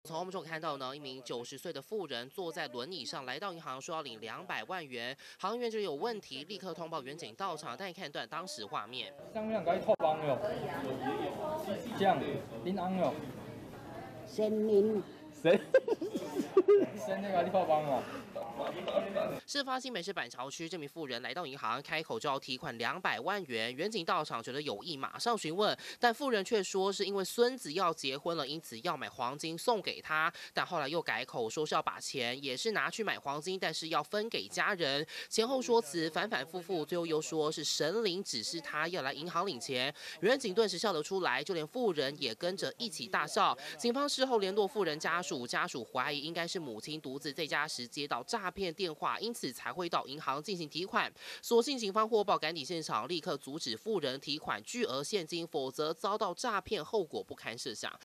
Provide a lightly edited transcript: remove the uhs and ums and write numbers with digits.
从我们中看到呢，一名90岁的妇人坐在轮椅上来到银行，说要领200万元。行员觉得有问题，立刻通报员警到场。但看段当时画面， 上面可以托帮哟，这样，恁翁哟， 神明谁？谁那个你托帮哦？ 事发新北市板桥区，这名妇人来到银行，开口就要提款200万元。员警到场，觉得有异，马上询问，但妇人却说是因为孙子要结婚了，因此要买黄金送给他。但后来又改口说是要把钱也是拿去买黄金，但是要分给家人。前后说辞反反复复，最后又说是神灵指示他要来银行领钱。员警顿时笑得出来，就连妇人也跟着一起大笑。警方事后联络妇人家属，家属怀疑应该是母亲独自在家时接到诈骗电话，因此才会到银行进行提款。所幸警方获报赶抵现场，立刻阻止妇人提款巨额现金，否则遭到诈骗，后果不堪设想。